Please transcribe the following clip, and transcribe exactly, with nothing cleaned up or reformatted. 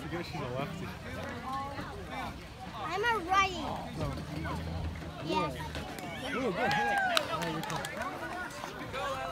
forget she's a lefty. I'm a righty. No. Yes. Ooh, good hit. Oh, you're